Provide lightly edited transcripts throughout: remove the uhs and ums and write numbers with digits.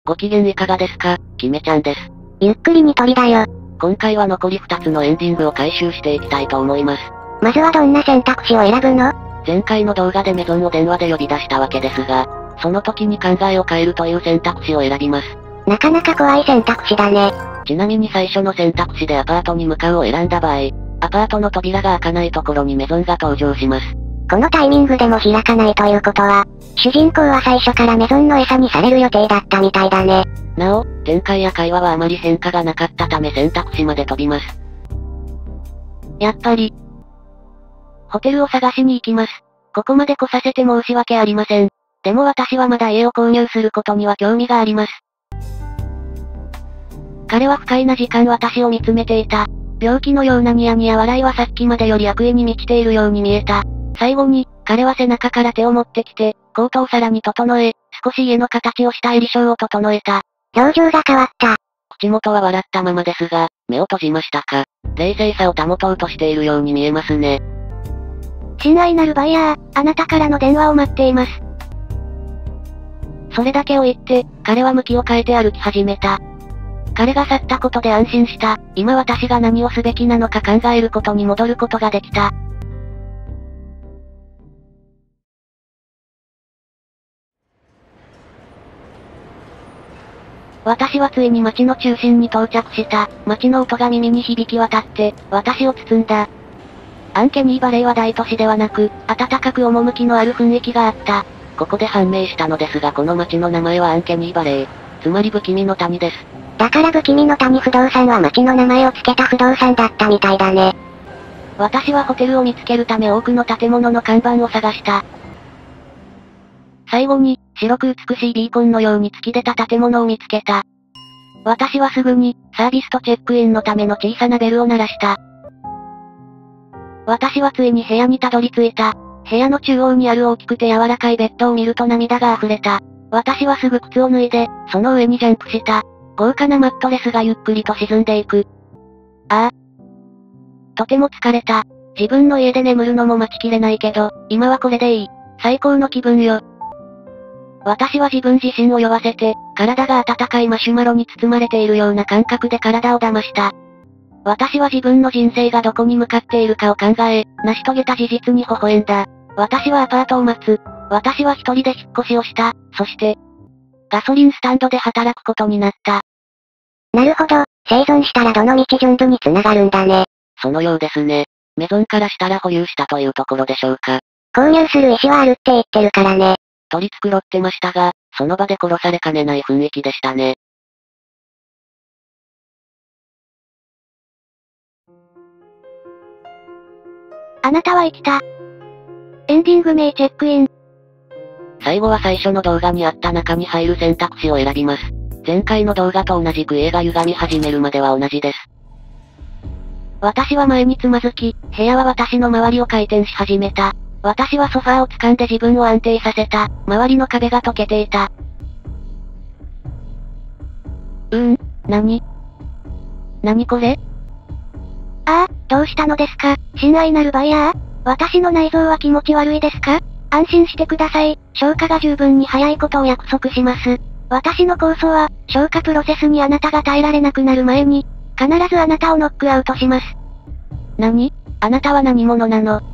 ご機嫌いかがですか、キメちゃんです。 ゆっくりに鳥だよ。 今回は残り2つのエンディングを回収していきたいと思います。 まずはどんな選択肢を選ぶの？ 前回の動画でメゾンを電話で呼び出したわけですが、その時に考えを変えるという選択肢を選びます。 なかなか怖い選択肢だね。 ちなみに最初の選択肢でアパートに向かうを選んだ場合、アパートの扉が開かないところにメゾンが登場します。 このタイミングでも開かないということは、主人公は最初からメゾンの餌にされる予定だったみたいだね。 なお、展開や会話はあまり変化がなかったため選択肢まで飛びます。 やっぱり、ホテルを探しに行きます。ここまで来させて申し訳ありません。でも私はまだ家を購入することには興味があります。彼は不快な時間私を見つめていた。病気のようなニヤニヤ笑いはさっきまでより悪意に満ちているように見えた。最後に、彼は背中から手を持ってきて、コートをさらに整え、少し家の形をした襟章を整えた。表情が変わった。 口元は笑ったままですが、目を閉じましたか。冷静さを保とうとしているように見えますね。 親愛なるバイヤー、あなたからの電話を待っています。それだけを言って、彼は向きを変えて歩き始めた。彼が去ったことで安心した。今私が何をすべきなのか考えることに戻ることができた。私はついに街の中心に到着した。街の音が耳に響き渡って、私を包んだ。アンケニーバレーは大都市ではなく、暖かく趣のある雰囲気があった。 ここで判明したのですがこの街の名前はアンケニーバレー。つまり不気味の谷です。 だから不気味の谷不動産は街の名前を付けた不動産だったみたいだね。私はホテルを見つけるため多くの建物の看板を探した。最後に、白く美しいビーコンのように突き出た建物を見つけた。私はすぐに、サービスとチェックインのための小さなベルを鳴らした。私はついに部屋にたどり着いた。部屋の中央にある大きくて柔らかいベッドを見ると涙が溢れた。私はすぐ靴を脱いで、その上にジャンプした。豪華なマットレスがゆっくりと沈んでいく。ああ。とても疲れた。自分の家で眠るのも待ちきれないけど、今はこれでいい。最高の気分よ。私は自分自身を酔わせて、体が温かいマシュマロに包まれているような感覚で体を騙した。私は自分の人生がどこに向かっているかを考え、成し遂げた事実に微笑んだ。私はアパートを待つ。私は一人で引っ越しをした。そして、ガソリンスタンドで働くことになった。なるほど、生存したらどの道順部に繋がるんだね。 そのようですね。メゾンからしたら保有したというところでしょうか。 購入する意思はあるって言ってるからね。 取り繕ってましたが、その場で殺されかねない雰囲気でしたね。 あなたは生きた。エンディング名チェックイン。 最後は最初の動画にあった中に入る選択肢を選びます。前回の動画と同じく家が歪み始めるまでは同じです。 私は前につまずき、部屋は私の周りを回転し始めた。私はソファーを掴んで自分を安定させた。周りの壁が溶けていた。何これ？ああ、どうしたのですか、親愛なるバイヤー？私の内臓は気持ち悪いですか？安心してください。消化が十分に早いことを約束します。私の構想は、消化プロセスにあなたが耐えられなくなる前に、必ずあなたをノックアウトします。あなたは何者なの？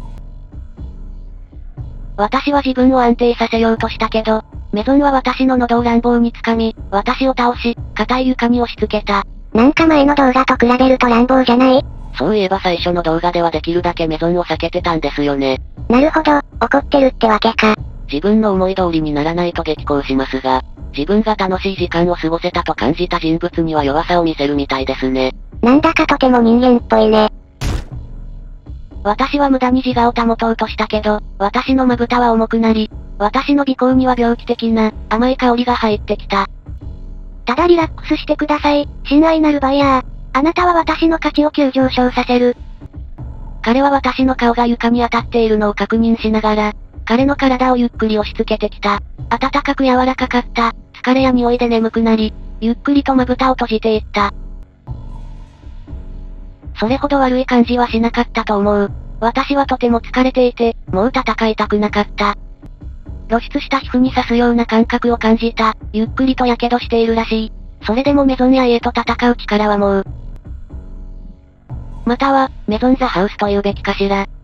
私は自分を安定させようとしたけど、メゾンは私の喉を乱暴に掴み、私を倒し、硬い床に押し付けた。なんか前の動画と比べると乱暴じゃない？ そういえば最初の動画ではできるだけメゾンを避けてたんですよね。 なるほど、怒ってるってわけか。 自分の思い通りにならないと激高しますが、自分が楽しい時間を過ごせたと感じた人物には弱さを見せるみたいですね。 なんだかとても人間っぽいね。私は無駄に自我を保とうとしたけど、私のまぶたは重くなり、私の鼻孔には病気的な、甘い香りが入ってきた。ただリラックスしてください、親愛なるバイヤー。あなたは私の価値を急上昇させる。彼は私の顔が床に当たっているのを確認しながら、彼の体をゆっくり押し付けてきた。暖かく柔らかかった。疲れや匂いで眠くなり、ゆっくりとまぶたを閉じていった。それほど悪い感じはしなかったと思う。私はとても疲れていて、もう戦いたくなかった。 露出した皮膚に刺すような感覚を感じた。ゆっくりと火傷しているらしい。それでもメゾンや家と戦う力はもう。または、メゾンザハウスというべきかしら。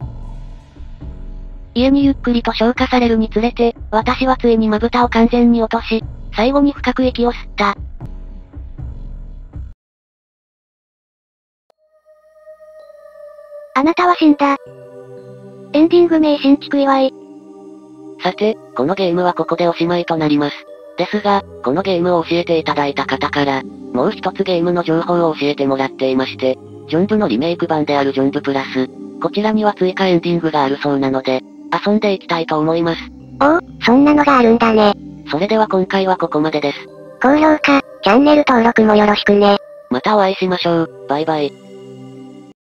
家にゆっくりと消化されるにつれて、私はついにまぶたを完全に落とし、最後に深く息を吸った。 あなたは死んだ。エンディング名新築祝い。 さて、このゲームはここでおしまいとなります。ですが、このゲームを教えていただいた方から、もう一つゲームの情報を教えてもらっていまして、ジョンブのリメイク版であるジョンブプラス。こちらには追加エンディングがあるそうなので、遊んでいきたいと思います。 おお、そんなのがあるんだね。 それでは今回はここまでです。 高評価、チャンネル登録もよろしくね。 またお会いしましょう。バイバイ。